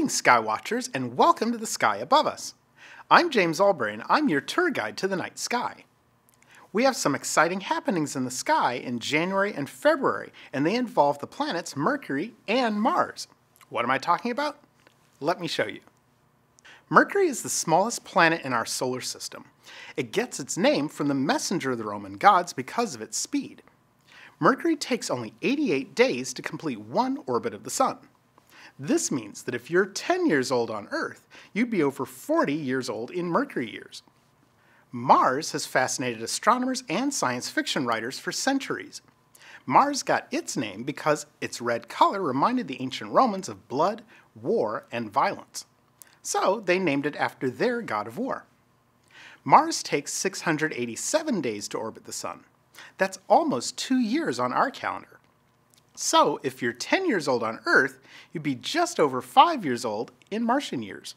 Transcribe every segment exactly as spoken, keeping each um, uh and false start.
Greetings, Sky Watchers, and welcome to the sky above us. I'm James Albury, and I'm your tour guide to the night sky. We have some exciting happenings in the sky in January and February, and they involve the planets Mercury and Mars. What am I talking about? Let me show you. Mercury is the smallest planet in our solar system. It gets its name from the messenger of the Roman gods because of its speed. Mercury takes only eighty-eight days to complete one orbit of the Sun. This means that if you're ten years old on Earth, you'd be over forty years old in Mercury years. Mars has fascinated astronomers and science fiction writers for centuries. Mars got its name because its red color reminded the ancient Romans of blood, war, and violence. So they named it after their god of war. Mars takes six hundred eighty-seven days to orbit the Sun. That's almost two years on our calendar. So if you're ten years old on Earth, you'd be just over five years old in Martian years.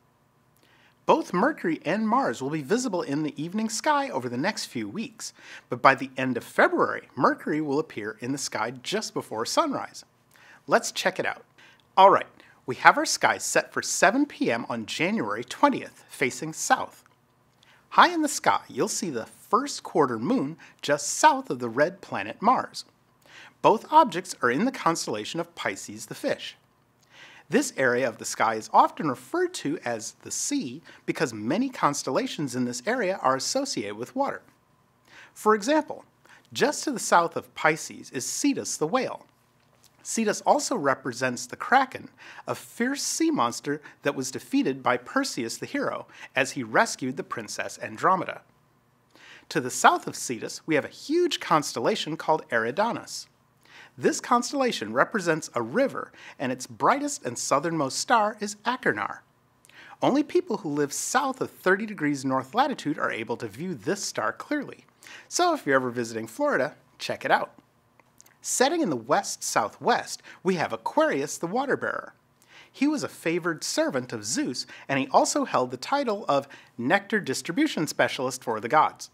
Both Mercury and Mars will be visible in the evening sky over the next few weeks, but by the end of February, Mercury will appear in the sky just before sunrise. Let's check it out. All right, we have our sky set for seven p m on January twentieth, facing south. High in the sky, you'll see the first quarter moon just south of the red planet Mars. Both objects are in the constellation of Pisces the Fish. This area of the sky is often referred to as the sea because many constellations in this area are associated with water. For example, just to the south of Pisces is Cetus the whale. Cetus also represents the Kraken, a fierce sea monster that was defeated by Perseus the hero as he rescued the princess Andromeda. To the south of Cetus, we have a huge constellation called Eridanus. This constellation represents a river, and its brightest and southernmost star is Achernar. Only people who live south of thirty degrees north latitude are able to view this star clearly. So if you're ever visiting Florida, check it out. Setting in the west-southwest, we have Aquarius the water bearer. He was a favored servant of Zeus, and he also held the title of nectar distribution specialist for the gods.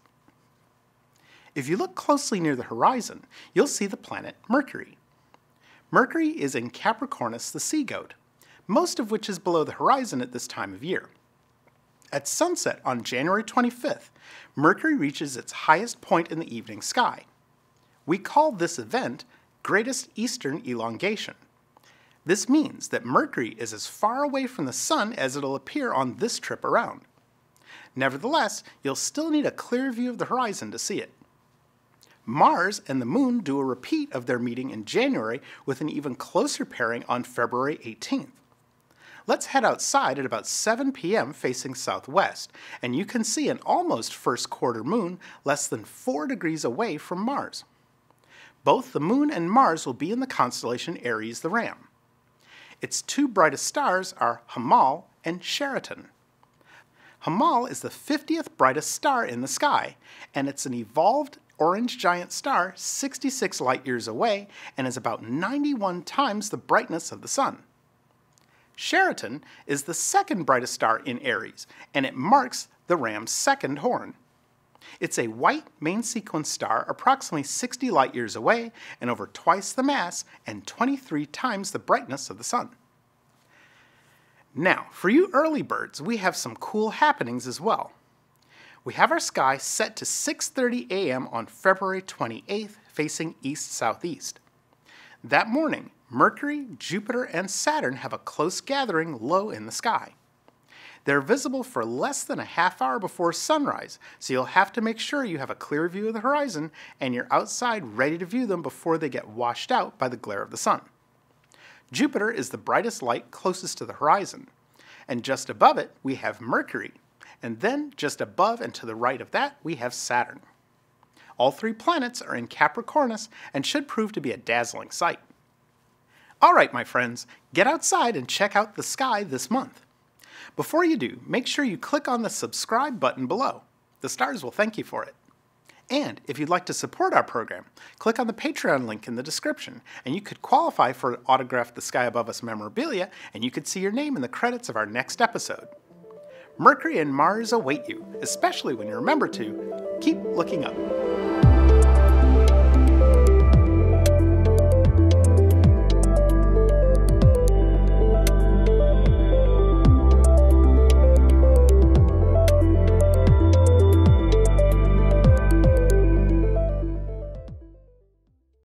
If you look closely near the horizon, you'll see the planet Mercury. Mercury is in Capricornus the sea goat, most of which is below the horizon at this time of year. At sunset on January twenty-fifth, Mercury reaches its highest point in the evening sky. We call this event Greatest Eastern Elongation. This means that Mercury is as far away from the Sun as it'll appear on this trip around. Nevertheless, you'll still need a clear view of the horizon to see it. Mars and the Moon do a repeat of their meeting in January with an even closer pairing on February eighteenth. Let's head outside at about seven p m facing southwest, and you can see an almost first quarter moon less than four degrees away from Mars. Both the Moon and Mars will be in the constellation Aries the Ram. Its two brightest stars are Hamal and Sheratan. Hamal is the fiftieth brightest star in the sky, and it's an evolved orange giant star sixty-six light years away and is about ninety-one times the brightness of the Sun. Sheratan is the second brightest star in Aries, and it marks the Ram's second horn. It's a white main sequence star approximately sixty light years away and over twice the mass and twenty-three times the brightness of the Sun. Now, for you early birds, we have some cool happenings as well. We have our sky set to six thirty a m on February twenty-eighth, facing east-southeast. That morning, Mercury, Jupiter, and Saturn have a close gathering low in the sky. They're visible for less than a half hour before sunrise, so you'll have to make sure you have a clear view of the horizon and you're outside ready to view them before they get washed out by the glare of the Sun. Jupiter is the brightest light closest to the horizon, and just above it we have Mercury. And then, just above and to the right of that, we have Saturn. All three planets are in Capricornus and should prove to be a dazzling sight. All right, my friends, get outside and check out the sky this month. Before you do, make sure you click on the subscribe button below. The stars will thank you for it. And if you'd like to support our program, click on the Patreon link in the description, and you could qualify for autographed The Sky Above Us memorabilia, and you could see your name in the credits of our next episode. Mercury and Mars await you, especially when you remember to keep looking up.